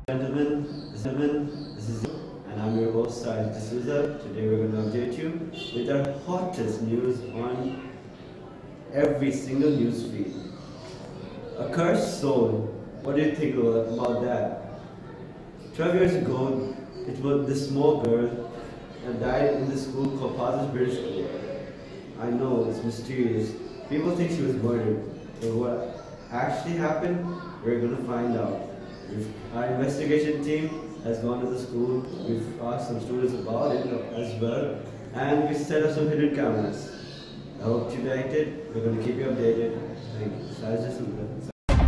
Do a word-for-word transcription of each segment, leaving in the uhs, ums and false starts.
Gentlemen, gentlemen, this is and I'm your host Silas. Today we're going to update you with our hottest news on every single news feed. A cursed soul. What do you think about that? Twelve years ago, it was this small girl that died in the school called Father's British School. I know it's mysterious. People think she was murdered, but what actually happened, we're going to find out. Our investigation team has gone to the school. We've asked some students about it as well, and we set up some hidden cameras. I hope you liked it. We're going to keep you updated. Thank you. That's just a little.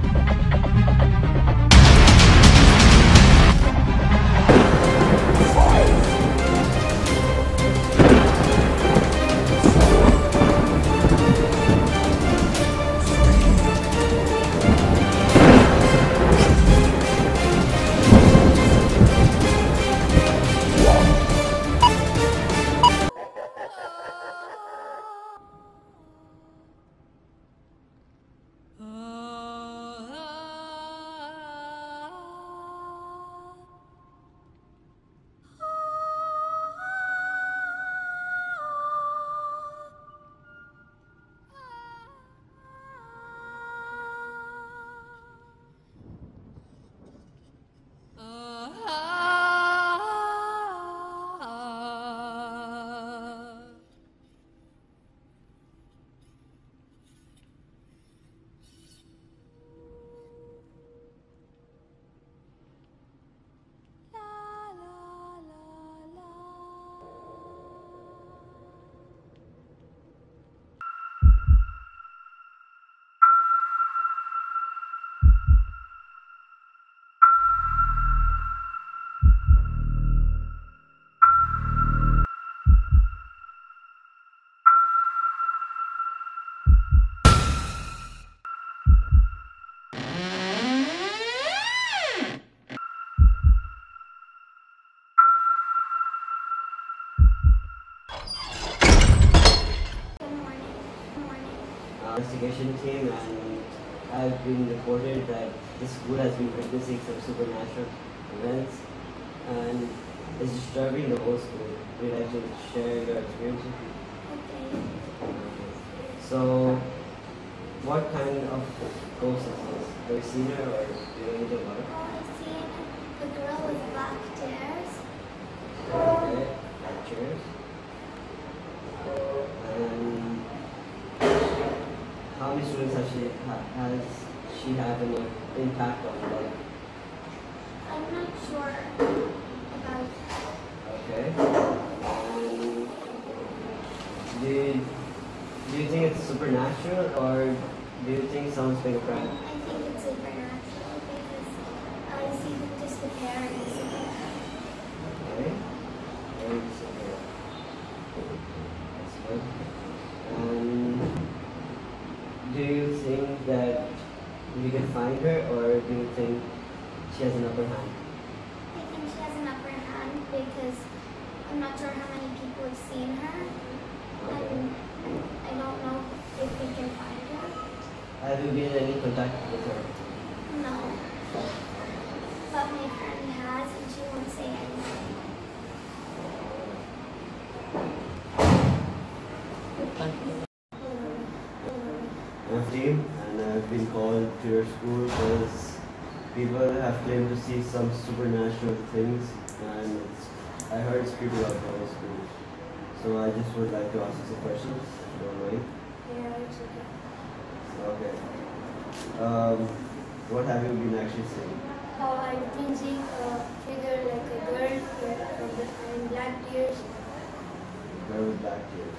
Investigation team, and I've been reported that this school has been witnessing some supernatural events, and it's disturbing the whole school. We'd like to share your experience with you. Okay. So, what kind of ghost is this? Have you seen her, or do you know anything about her? Oh, I've seen the girl with black chairs. Okay, black chairs. And how many students has she, ha, has she had an impact on her life? I'm not sure about. Okay. Um, do, you, do you think it's supernatural, or do you think someone's being a prank? I think it's supernatural because I see them disappear and disappear. Okay. Very disappear. That's good. Um, do you think that we can find her, or do you think she has an upper hand? I think she has an upper hand because I'm not sure how many people have seen her. Okay. And I don't know if we can find her. Have you been in any contact with her? No. But my friend has, and she won't say anything. My team, and I've been called to your school because people have claimed to see some supernatural things, and it's, I heard it's creepy out for the school. So I just would like to ask you some questions, if you don't mind. Yeah, it's okay. Okay. Um, what have you been actually seeing? Oh, I've been seeing a figure like a girl with the, and black ears. Girl with black ears.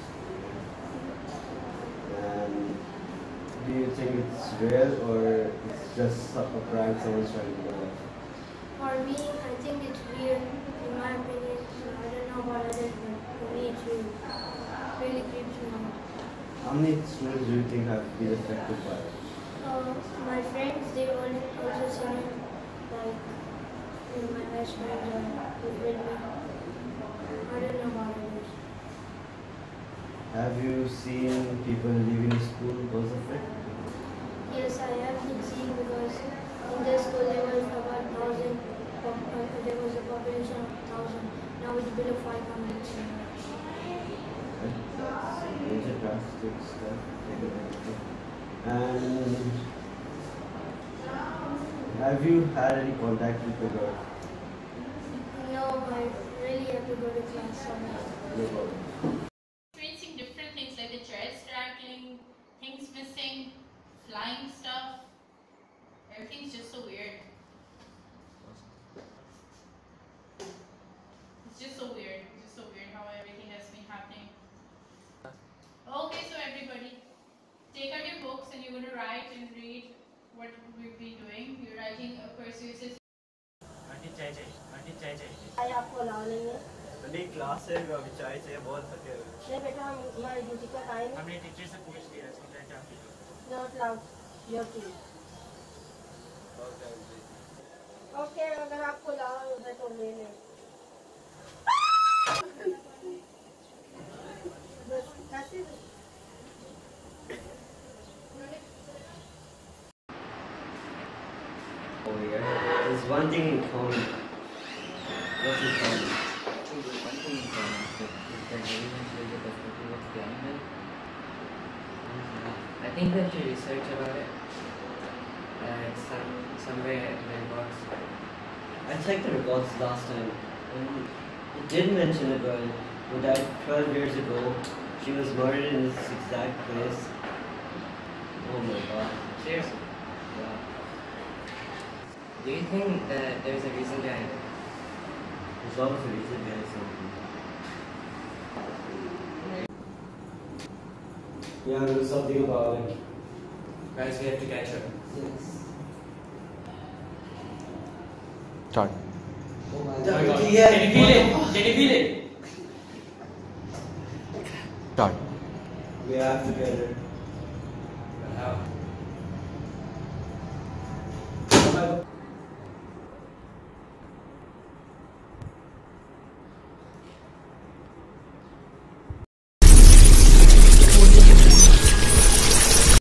And do you think it's real, or it's just a prank someone's trying to do? For me, I think it's weird, in my opinion. So I don't know about others, but for me, it's real. Really creeps me out. How many students do you think have been affected by it? Uh, my friends, they all also seen it, like you know, my best friends are with me. I don't know about others. Have you seen people leaving school because of it? Yes, I have been seeing because in the school there was about thousand have you had any contact with the girl? No, I really have to go to class somewhere. No problem. Experiencing different things like the chairs rattling, things missing, flying stuff. Everything's just so weird. It's just so weird. It's just so weird how everything has been happening. Okay, so everybody, take out your books and you're going to write and read what we'll be doing. You're writing a persuasive. Aunty चाय चाहिए aunty चाय चाहिए चाय आपको allow नहीं है? नहीं class से अभी चाय चाहिए बहुत थके हुए नहीं बेटा, हम हमारी ड्यूटी का टाइम है. हमने टीचर से पूछ लिया स्टूडेंट आप Not allowed. Your tea. Okay, अगर आपको अलाउ है तो ले लें. बस ऐसे. over here. There's one thing in common. What's in common? One thing in common is that everyone shares the perspective of the animal. I think that you research about it. Uh, it's some, somewhere in the records. I checked the records last time, and it did mention a girl who died twelve years ago. She was murdered in this exact place. Oh my god. Seriously? Yeah. Do you think that there's a reason behind it? There's always a reason behind something. Yeah, do something about it. Guys, we have to catch up. Yes. Start. Oh my God. god. Can you feel it? Can you feel it? Start. We have to get it. How?